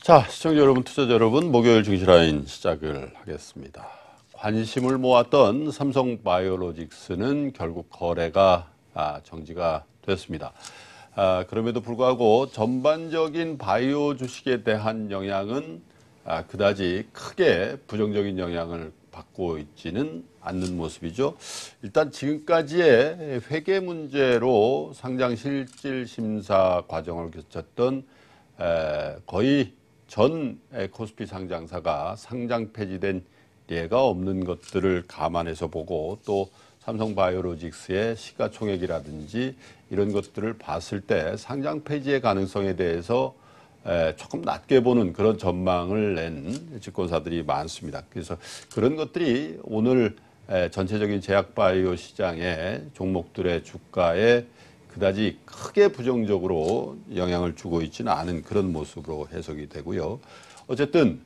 자, 시청자 여러분, 투자자 여러분, 목요일 증시라인 시작을 하겠습니다. 관심을 모았던 삼성바이오로직스는 결국 거래가 정지가 됐습니다. 그럼에도 불구하고 전반적인 바이오 주식에 대한 영향은 그다지 크게 부정적인 영향을 받고 있지는 않는 모습이죠. 일단 지금까지의 회계 문제로 상장 실질 심사 과정을 거쳤던 거의 전 코스피 상장사가 상장 폐지된 예가 없는 것들을 감안해서 보고 또 삼성바이오로직스의 시가총액이라든지 이런 것들을 봤을 때 상장 폐지의 가능성에 대해서 조금 낮게 보는 그런 전망을 낸 증권사들이 많습니다. 그래서 그런 것들이 오늘 전체적인 제약바이오 시장의 종목들의 주가에 그다지 크게 부정적으로 영향을 주고 있지는 않은 그런 모습으로 해석이 되고요. 어쨌든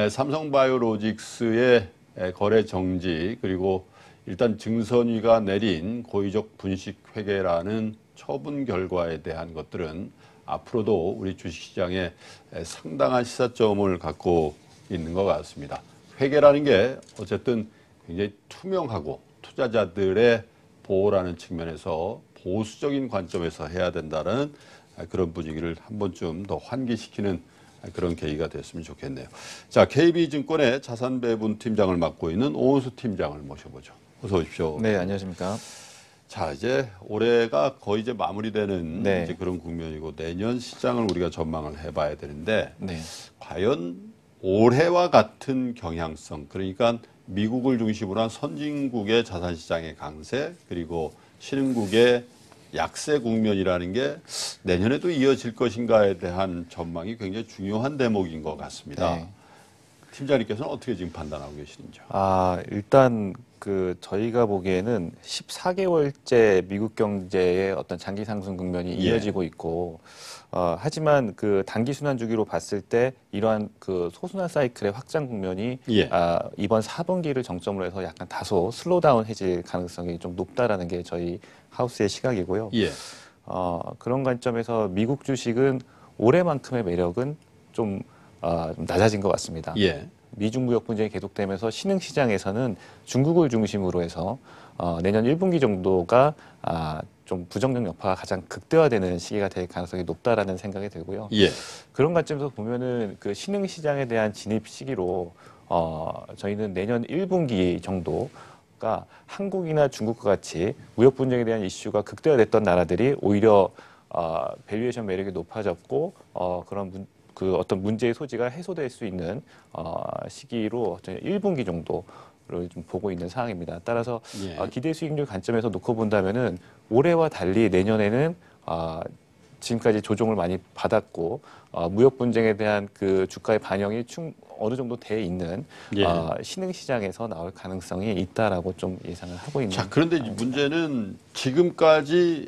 삼성바이오로직스의 거래 정지 그리고 일단 증선위가 내린 고의적 분식 회계라는 처분 결과에 대한 것들은 앞으로도 우리 주식시장에 상당한 시사점을 갖고 있는 것 같습니다. 회계라는 게 어쨌든 굉장히 투명하고 투자자들의 보호라는 측면에서 보수적인 관점에서 해야 된다는 그런 분위기를 한 번쯤 더 환기시키는 그런 계기가 됐으면 좋겠네요. 자, KB증권의 자산배분 팀장을 맡고 있는 오은수 팀장을 모셔보죠. 어서 오십시오. 네, 안녕하십니까. 자, 이제 올해가 거의 이제 마무리되는 네. 이제 그런 국면이고 내년 시장을 우리가 전망을 해봐야 되는데 네. 과연 올해와 같은 경향성, 그러니까 미국을 중심으로 한 선진국의 자산시장의 강세 그리고 신흥국의 약세 국면이라는 게 내년에도 이어질 것인가에 대한 전망이 굉장히 중요한 대목인 것 같습니다. 네. 팀장님께서는 어떻게 지금 판단하고 계시는지요? 일단 저희가 보기에는 14개월째 미국 경제의 어떤 장기 상승 국면이 이어지고 있고, 하지만 그 단기 순환 주기로 봤을 때 이러한 그 소순환 사이클의 확장 국면이 이번 4분기를 정점으로 해서 약간 다소 슬로우다운 해질 가능성이 좀 높다라는 게 저희 하우스의 시각이고요. 그런 관점에서 미국 주식은 올해만큼의 매력은 좀 낮아진 것 같습니다. 미중 무역 분쟁이 계속되면서 신흥 시장에서는 중국을 중심으로 해서 내년 1분기 정도가 좀 부정적 여파가 가장 극대화되는 시기가 될 가능성이 높다라는 생각이 들고요. 그런 관점에서 보면은 그 신흥 시장에 대한 진입 시기로 저희는 내년 1분기 정도가 한국이나 중국과 같이 무역 분쟁에 대한 이슈가 극대화됐던 나라들이 오히려 밸류에이션 매력이 높아졌고 그런 어떤 문제의 소지가 해소될 수 있는 시기로 1분기 정도를 좀 보고 있는 상황입니다. 따라서 기대 수익률 관점에서 놓고 본다면은 올해와 달리 내년에는 지금까지 조정을 많이 받았고 무역 분쟁에 대한 그 주가의 반영이 어느 정도 돼 있는 신흥 시장에서 나올 가능성이 있다라고 좀 예상을 하고 있는. 자, 그런데 문제는 지금까지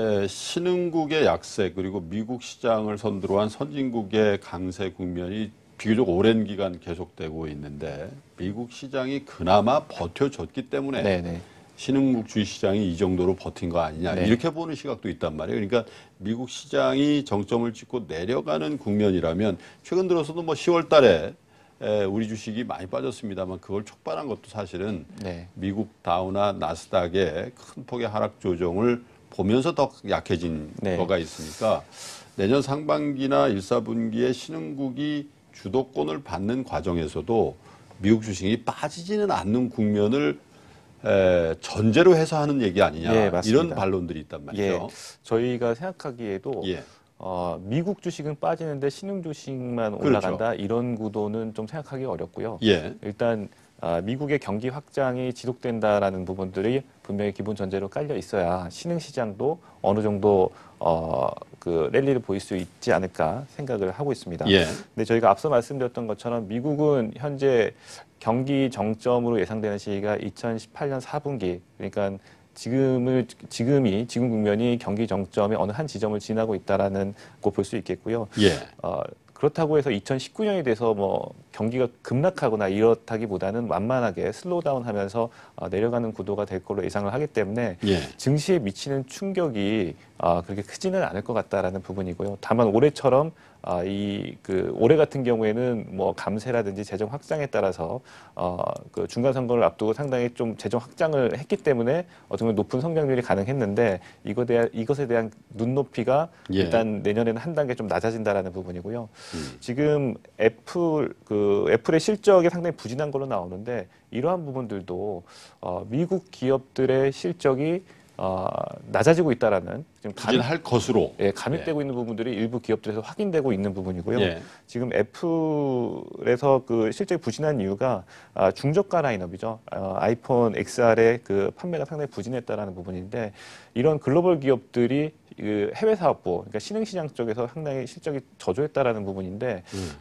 신흥국의 약세 그리고 미국 시장을 선두로 한 선진국의 강세 국면이 비교적 오랜 기간 계속되고 있는데 미국 시장이 그나마 버텨줬기 때문에 신흥국 주식시장이 이 정도로 버틴 거 아니냐 이렇게 보는 시각도 있단 말이에요. 그러니까 미국 시장이 정점을 찍고 내려가는 국면이라면 최근 들어서도 뭐 10월 달에 우리 주식이 많이 빠졌습니다만 그걸 촉발한 것도 사실은 미국 다우나 나스닥의 큰 폭의 하락 조정을 보면서 더 약해진 거가 있으니까 내년 상반기나 1, 4분기에 신흥국이 주도권을 받는 과정에서도 미국 주식이 빠지지는 않는 국면을 전제로 해서 하는 얘기 아니냐 이런 반론들이 있단 말이죠. 저희가 생각하기에도 미국 주식은 빠지는데 신흥 주식만 올라간다 이런 구도는 좀 생각하기 어렵고요. 일단 미국의 경기 확장이 지속된다라는 부분들이 분명히 기본 전제로 깔려 있어야 신흥 시장도 어느 정도 그 랠리를 보일 수 있지 않을까 생각을 하고 있습니다. 근데 저희가 앞서 말씀드렸던 것처럼 미국은 현재 경기 정점으로 예상되는 시기가 2018년 4분기 그러니까 지금 국면이 경기 정점의 어느 한 지점을 지나고 있다라는 거 볼 수 있겠고요. 그렇다고 해서 2019년이 돼서 뭐 경기가 급락하거나 이렇다기보다는 완만하게 슬로우다운하면서 내려가는 구도가 될 걸로 예상을 하기 때문에 예. 증시에 미치는 충격이 그렇게 크지는 않을 것 같다라는 부분이고요. 다만 올해처럼 올해 같은 경우에는 뭐 감세라든지 재정 확장에 따라서 그 중간 선거를 앞두고 상당히 좀 재정 확장을 했기 때문에 어떤 높은 성장률이 가능했는데 이것에 대한 눈높이가 예. 일단 내년에는 한 단계 좀 낮아진다라는 부분이고요. 지금 애플의 실적이 상당히 부진한 걸로 나오는데 이러한 부분들도 미국 기업들의 실적이 낮아지고 있다라는 지금 부진할 것으로 감익되고 있는 부분들이 일부 기업들에서 확인되고 있는 부분이고요. 예. 지금 애플에서 그 실적이 부진한 이유가 중저가 라인업이죠. 아이폰 XR의 그 판매가 상당히 부진했다라는 부분인데 이런 글로벌 기업들이 그 해외 사업부, 그러니까 신흥시장 쪽에서 상당히 실적이 저조했다라는 부분인데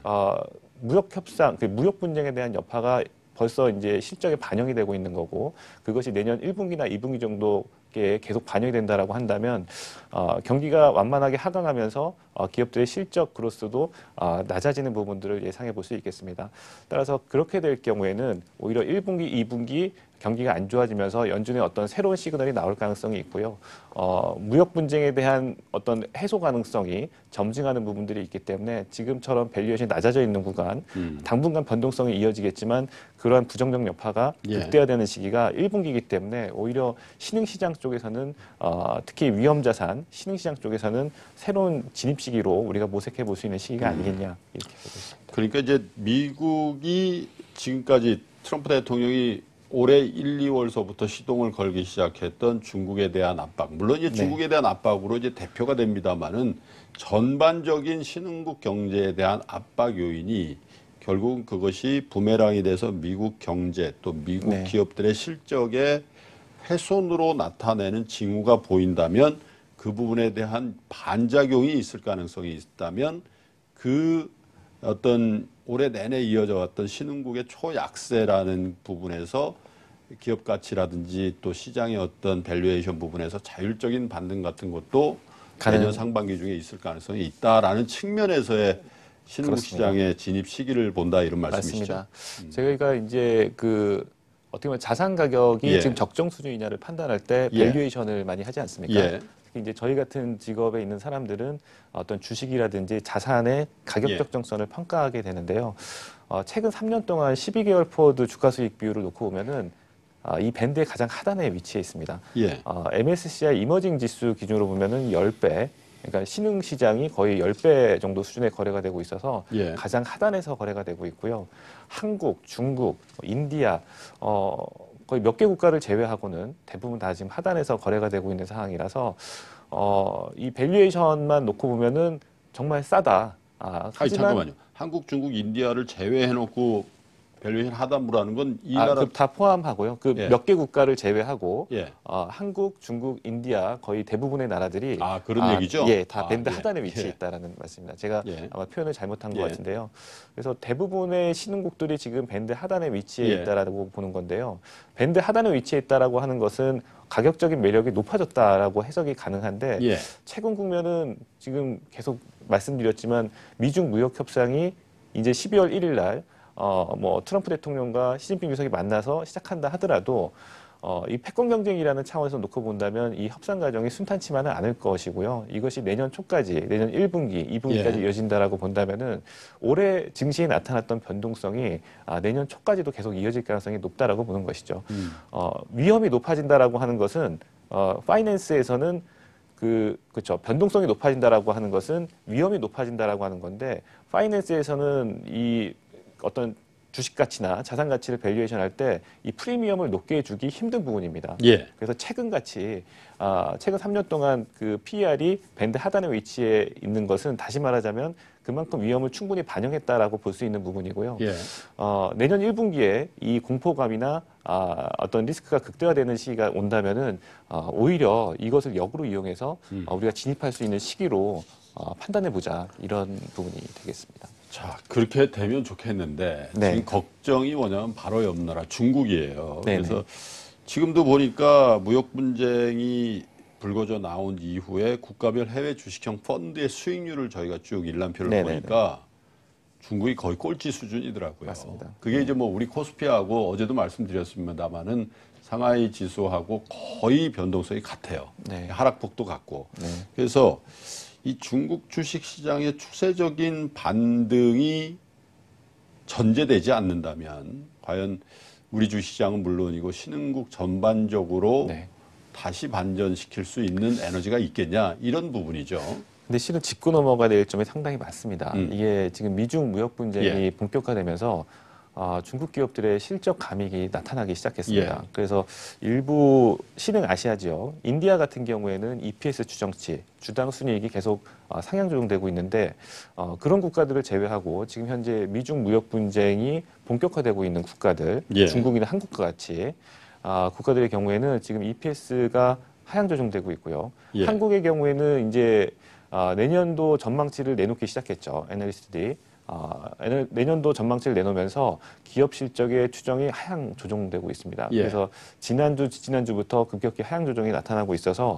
무역 협상, 그 무역 분쟁에 대한 여파가 벌써 이제 실적에 반영이 되고 있는 거고 그것이 내년 1분기나 2분기 정도에 계속 반영이 된다라고 한다면 경기가 완만하게 하강하면서 기업들의 실적 그로스도 낮아지는 부분들을 예상해 볼 수 있겠습니다. 따라서 그렇게 될 경우에는 오히려 1분기, 2분기 경기가 안 좋아지면서 연준의 어떤 새로운 시그널이 나올 가능성이 있고요. 무역 분쟁에 대한 어떤 해소 가능성이 점증하는 부분들이 있기 때문에 지금처럼 밸류에이션이 낮아져 있는 구간, 당분간 변동성이 이어지겠지만 그러한 부정적 여파가 극대화되는 시기가 1분기이기 때문에 오히려 신흥시장 쪽에서는 특히 위험자산, 신흥시장 쪽에서는 새로운 진입 시기로 우리가 모색해 볼 수 있는 시기가 아니겠냐 이렇게 보고 있습니다. 그러니까 이제 미국이 지금까지 트럼프 대통령이 올해 1, 2월서부터 시동을 걸기 시작했던 중국에 대한 압박. 물론 이제 중국에 대한 압박으로 이제 대표가 됩니다만은 전반적인 신흥국 경제에 대한 압박 요인이 결국은 그것이 부메랑이 돼서 미국 경제 또 미국 기업들의 실적의 훼손으로 나타내는 징후가 보인다면 그 부분에 대한 반작용이 있을 가능성이 있다면 그 어떤 올해 내내 이어져 왔던 신흥국의 초약세라는 부분에서 기업 가치라든지 또 시장의 어떤 밸류에이션 부분에서 자율적인 반등 같은 것도 내년 상반기 중에 있을 가능성이 있다라는 측면에서의 신흥국 시장의 진입 시기를 본다 이런 말씀이시죠? 맞습니다. 저희가 이제 어떻게 보면 자산 가격이 지금 적정 수준이냐를 판단할 때 밸류에이션을 많이 하지 않습니까? 특히 이제 저희 같은 직업에 있는 사람들은 어떤 주식이라든지 자산의 가격 적정성을 평가하게 되는데요. 최근 3년 동안 12개월 포워드 주가 수익 비율을 놓고 보면은 이 밴드의 가장 하단에 위치해 있습니다. MSCI 이머징 지수 기준으로 보면은 10배, 그러니까 신흥 시장이 거의 10배 정도 수준의 거래가 되고 있어서 가장 하단에서 거래가 되고 있고요. 한국, 중국, 인디아, 거의 몇 개 국가를 제외하고는 대부분 다 지금 하단에서 거래가 되고 있는 상황이라서 이 밸류에이션만 놓고 보면은 정말 싸다. 하지만 잠깐만요. 한국, 중국, 인디아를 제외해놓고 밸류에이션 하단부라는 건 이 나라 다 포함하고요. 몇 개 국가를 제외하고 한국, 중국, 인디아 거의 대부분의 나라들이 그런 얘기죠? 다 밴드 하단에 위치해 있다라는 말씀입니다. 제가 아마 표현을 잘못한 것 같은데요. 그래서 대부분의 신흥국들이 지금 밴드 하단에 위치해 있다라고 보는 건데요. 밴드 하단에 위치해 있다라고 하는 것은 가격적인 매력이 높아졌다라고 해석이 가능한데 최근 국면은 지금 계속 말씀드렸지만 미중 무역 협상이 이제 12월 1일 날 트럼프 대통령과 시진핑 주석이 만나서 시작한다 하더라도 이 패권 경쟁이라는 차원에서 놓고 본다면 이 협상 과정이 순탄치만은 않을 것이고요. 이것이 내년 초까지, 내년 1분기, 2분기까지 이어진다라고 본다면은 올해 증시에 나타났던 변동성이 내년 초까지도 계속 이어질 가능성이 높다라고 보는 것이죠. 위험이 높아진다라고 하는 것은 파이낸스에서는 그렇죠. 변동성이 높아진다라고 하는 것은 위험이 높아진다라고 하는 건데 파이낸스에서는 이 어떤 주식 가치나 자산 가치를 밸류에이션 할 때 이 프리미엄을 높게 해주기 힘든 부분입니다. 그래서 최근 3년 동안 그 PER이 밴드 하단에 위치해 있는 것은 다시 말하자면 그만큼 위험을 충분히 반영했다라고 볼 수 있는 부분이고요. 내년 1분기에 이 공포감이나 어떤 리스크가 극대화되는 시기가 온다면은 오히려 이것을 역으로 이용해서 우리가 진입할 수 있는 시기로 판단해보자 이런 부분이 되겠습니다. 자, 그렇게 되면 좋겠는데 지금 걱정이 뭐냐면 바로 옆 나라 중국이에요. 그래서 지금도 보니까 무역 분쟁이 불거져 나온 이후에 국가별 해외 주식형 펀드의 수익률을 저희가 쭉 일람표를 보니까 중국이 거의 꼴찌 수준이더라고요. 맞습니다. 그게 이제 뭐 우리 코스피하고 어제도 말씀드렸습니다만은 상하이 지수하고 거의 변동성이 같아요. 네. 하락폭도 같고. 네. 그래서 이 중국 주식 시장의 추세적인 반등이 전제되지 않는다면 과연 우리 주식시장은 물론이고 신흥국 전반적으로 네. 다시 반전시킬 수 있는 에너지가 있겠냐 이런 부분이죠. 근데 실은 짚고 넘어가야 될 점이 상당히 많습니다. 음. 이게 지금 미중 무역 분쟁이 예. 본격화되면서 중국 기업들의 실적 감익이 나타나기 시작했습니다. 예. 그래서 일부 신흥 아시아 지역, 인디아 같은 경우에는 EPS 추정치, 주당 순이익이 계속 상향 조정되고 있는데 그런 국가들을 제외하고 지금 현재 미중 무역 분쟁이 본격화되고 있는 국가들, 예. 중국이나 한국과 같이 국가들의 경우에는 지금 EPS가 하향 조정되고 있고요. 예. 한국의 경우에는 이제 내년도 전망치를 내놓기 시작했죠. 애널리스트들이. 내년도 전망치를 내놓으면서 기업 실적의 추정이 하향 조정되고 있습니다. 예. 그래서 지난주부터 급격히 하향 조정이 나타나고 있어서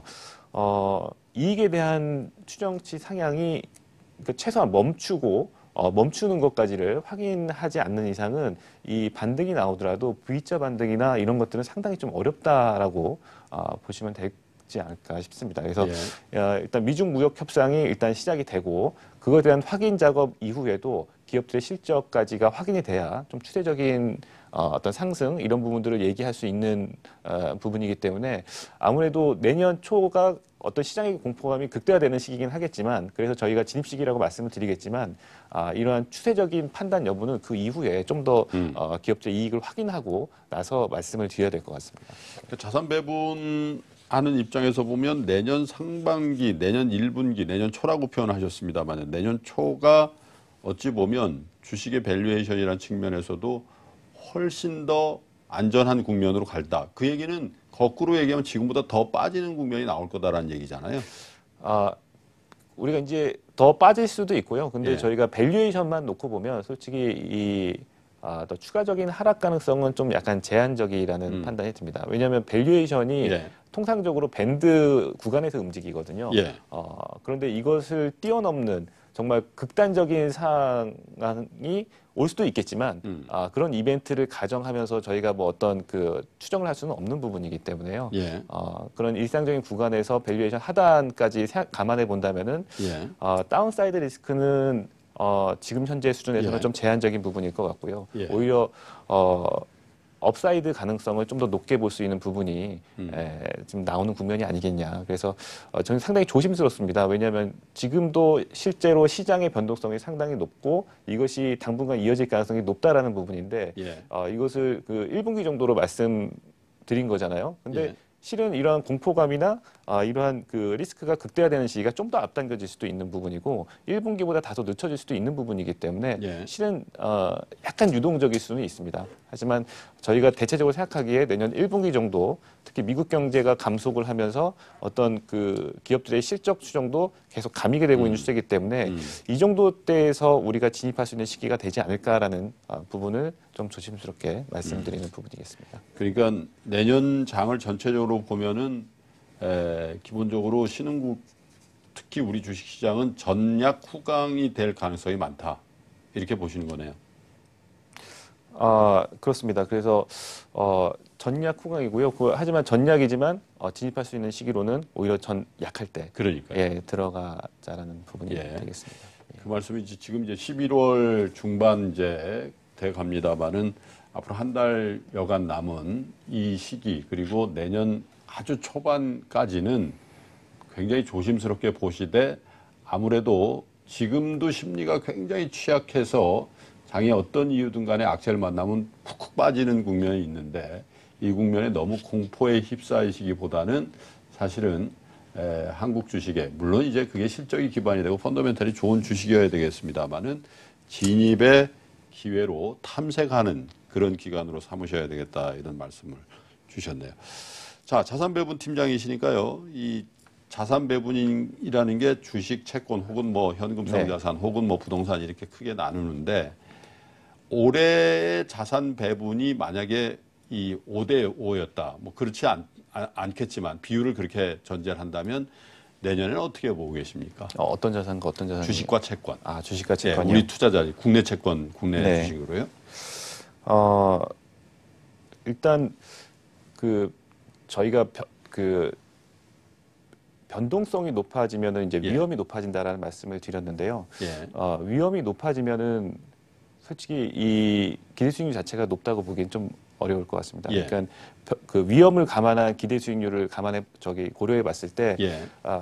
이익에 대한 추정치 상향이 그러니까 최소한 멈추는 것까지를 확인하지 않는 이상은 이 반등이 나오더라도 V자 반등이나 이런 것들은 상당히 좀 어렵다라고 보시면 되지 않을까 싶습니다. 그래서 일단 미중 무역 협상이 일단 시작이 되고 그거에 대한 확인 작업 이후에도 기업들의 실적까지가 확인이 돼야 좀 추세적인 어떤 상승 이런 부분들을 얘기할 수 있는 부분이기 때문에 아무래도 내년 초가 어떤 시장의 공포감이 극대화되는 시기긴 하겠지만 그래서 저희가 진입 시기라고 말씀을 드리겠지만 이러한 추세적인 판단 여부는 그 이후에 좀 더 기업들의 이익을 확인하고 나서 말씀을 드려야 될 것 같습니다. 자산 배분하는 입장에서 보면 내년 상반기, 내년 1분기, 내년 초라고 표현하셨습니다만 내년 초가 어찌 보면 주식의 밸류에이션이라는 측면에서도 훨씬 더 안전한 국면으로 갈다. 그 얘기는 거꾸로 얘기하면 지금보다 더 빠지는 국면이 나올 거다라는 얘기잖아요. 우리가 이제 더 빠질 수도 있고요. 근데 예. 저희가 밸류에이션만 놓고 보면 솔직히 더 추가적인 하락 가능성은 좀 약간 제한적이라는 판단이 듭니다. 왜냐하면 밸류에이션이 예. 통상적으로 밴드 구간에서 움직이거든요. 예. 그런데 이것을 뛰어넘는 정말 극단적인 상황이 올 수도 있겠지만 그런 이벤트를 가정하면서 저희가 뭐 어떤 그 추정을 할 수는 없는 부분이기 때문에요. 예. 그런 일상적인 구간에서 밸류에이션 하단까지 감안해 본다면은 예. 다운사이드 리스크는 지금 현재 수준에서는 예. 좀 제한적인 부분일 것 같고요. 예. 오히려 업사이드 가능성을 좀 더 높게 볼 수 있는 부분이 지금 나오는 국면이 아니겠냐. 그래서 저는 상당히 조심스럽습니다. 왜냐하면 지금도 실제로 시장의 변동성이 상당히 높고 이것이 당분간 이어질 가능성이 높다라는 부분인데 예. 이것을 그 1분기 정도로 말씀드린 거잖아요. 근데 예. 실은 이러한 공포감이나 이러한 그 리스크가 극대화되는 시기가 좀 더 앞당겨질 수도 있는 부분이고 1분기보다 다소 늦춰질 수도 있는 부분이기 때문에 예. 실은 약간 유동적일 수는 있습니다. 하지만 저희가 대체적으로 생각하기에 내년 1분기 정도 특히 미국 경제가 감속을 하면서 어떤 그 기업들의 실적 추정도 계속 가미게 되고 있는 추세이기 때문에 이 정도 때에서 우리가 진입할 수 있는 시기가 되지 않을까라는 부분을 좀 조심스럽게 말씀드리는 부분이겠습니다. 그러니까 내년 장을 전체적으로 보면은 기본적으로 신흥국 특히 우리 주식시장은 전략 후강이 될 가능성이 많다 이렇게 보시는 거네요. 그렇습니다. 그래서 전략 후강이고요. 하지만 전략이지만 진입할 수 있는 시기로는 오히려 약할 때 그러니까요. 들어가자라는 부분이 되겠습니다. 그 말씀이 지금 이제 11월 중반 이제 돼 갑니다만은 앞으로 한 달 여간 남은 이 시기 그리고 내년 아주 초반까지는 굉장히 조심스럽게 보시되 아무래도 지금도 심리가 굉장히 취약해서 장에 어떤 이유든 간에 악재를 만나면 푹푹 빠지는 국면이 있는데 이 국면에 너무 공포에 휩싸이시기보다는 사실은 한국 주식에 물론 이제 그게 실적이 기반이 되고 펀더멘털이 좋은 주식이어야 되겠습니다만은 진입의 기회로 탐색하는 그런 기간으로 삼으셔야 되겠다 이런 말씀을 주셨네요. 자, 자산 배분 팀장이시니까요. 이 자산 배분이라는 게 주식, 채권 혹은 뭐 현금성 자산 혹은 뭐 부동산 이렇게 크게 나누는데 올해의 자산 배분이 만약에 이 5대 5였다. 뭐 그렇지 않겠지만 비율을 그렇게 전제를 한다면 내년에는 어떻게 보고 계십니까? 어떤 자산과 어떤 자산? 주식과 채권. 주식과 예, 채권이요. 우리 투자자 국내 채권, 국내 네. 주식으로요. 일단 저희가 변동성이 높아지면은 이제 예. 위험이 높아진다라는 말씀을 드렸는데요. 예. 위험이 높아지면은 솔직히 이 기대 수익률 자체가 높다고 보기엔 좀 어려울 것 같습니다. 예. 그러니까 그 위험을 감안한 기대 수익률을 고려해 봤을 때 예.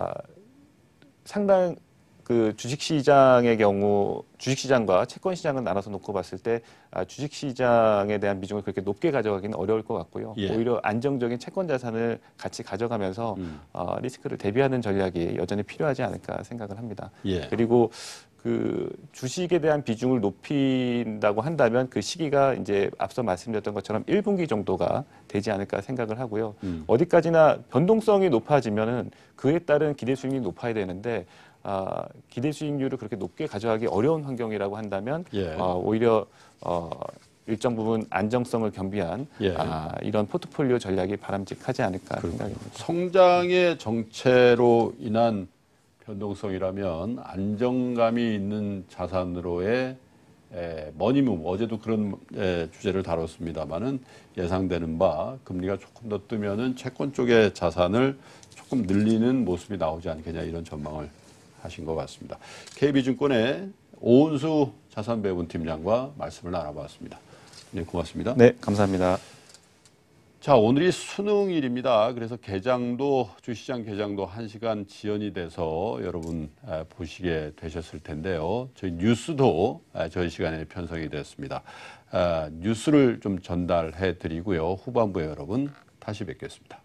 상당 그 주식시장의 경우 주식시장과 채권시장을 나눠서 놓고 봤을 때 주식시장에 대한 비중을 그렇게 높게 가져가기는 어려울 것 같고요. 예. 오히려 안정적인 채권 자산을 같이 가져가면서 리스크를 대비하는 전략이 여전히 필요하지 않을까 생각을 합니다. 예. 그리고 그 주식에 대한 비중을 높인다고 한다면 그 시기가 이제 앞서 말씀드렸던 것처럼 1분기 정도가 되지 않을까 생각을 하고요. 어디까지나 변동성이 높아지면은 그에 따른 기대 수익률이 높아야 되는데 기대 수익률을 그렇게 높게 가져가기 어려운 환경이라고 한다면 예. 오히려 일정 부분 안정성을 겸비한 예. 이런 포트폴리오 전략이 바람직하지 않을까 생각합니다. 성장의 정체로 인한 변동성이라면 안정감이 있는 자산으로의 머니문, 어제도 그런 주제를 다뤘습니다만은 예상되는 바 금리가 조금 더 뜨면은 채권 쪽의 자산을 조금 늘리는 모습이 나오지 않겠냐 이런 전망을 하신 것 같습니다. KB증권의 오은수 자산배분팀장과 말씀을 나눠봤습니다. 네, 고맙습니다. 네, 감사합니다. 자, 오늘이 수능일입니다. 그래서 개장도 주시장 개장도 1시간 지연이 돼서 여러분 보시게 되셨을 텐데요. 저희 뉴스도 저희 시간에 편성이 됐습니다. 뉴스를 좀 전달해 드리고요. 후반부에 여러분 다시 뵙겠습니다.